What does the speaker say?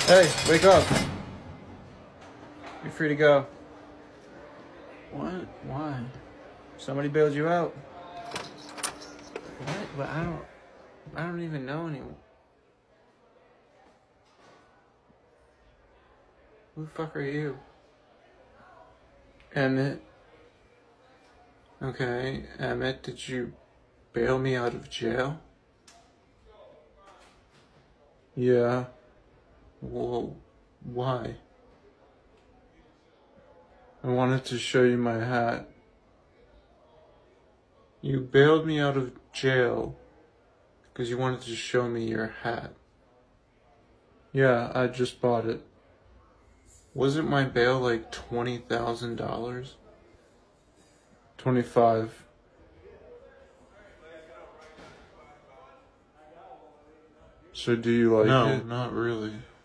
Hey, wake up. You're free to go. What? Why? Somebody bailed you out. What? But I don't even know anyone. Who the fuck are you? Emmett. Okay, Emmett, did you bail me out of jail? Yeah. Well, why? I wanted to show you my hat. You bailed me out of jail because you wanted to show me your hat. Yeah, I just bought it. Wasn't my bail like $20,000? 25. So do you like it? No, not really.